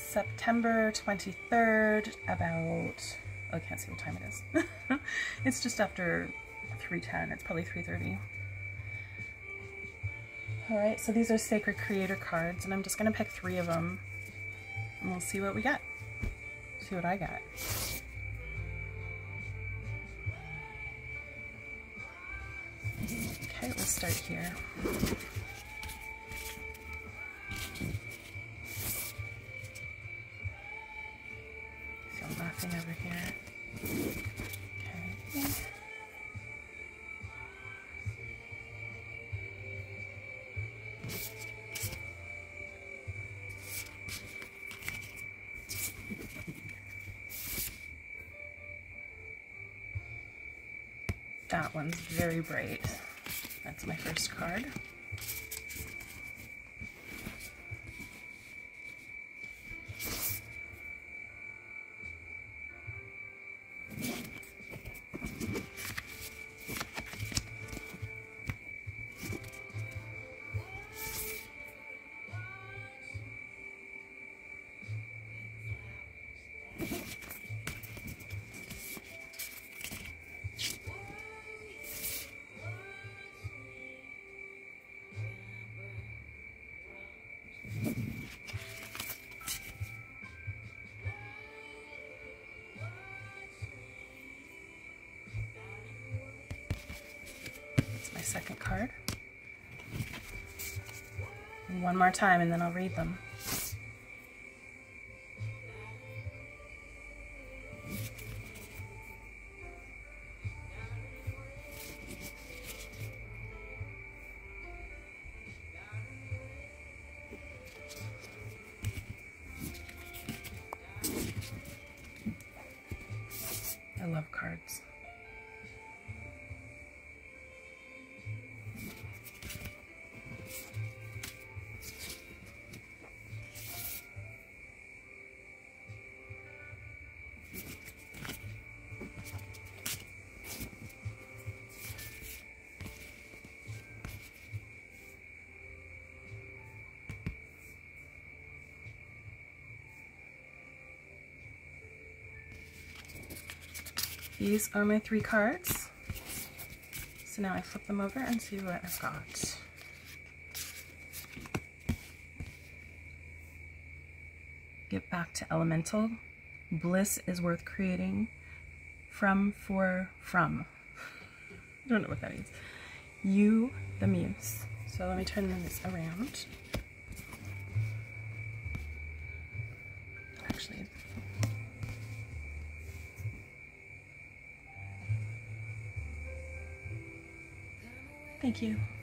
September 23rd, about, oh, I can't see what time it is. It's just after 3:10, it's probably 3:30. All right, so these are Sacred Creator cards, and I'm just gonna pick 3 of them, and we'll see what we get. See what I got. Okay, let's start here. Feel nothing over here. Okay. That one's very bright. That's my first card. My second card. And one more time and then I'll read them. I love cards. These are my 3 cards. So now I flip them over and see what I've got. Get back to elemental. Bliss is worth creating. From. I don't know what that means. You, the muse. So let me turn this around. Actually, thank you.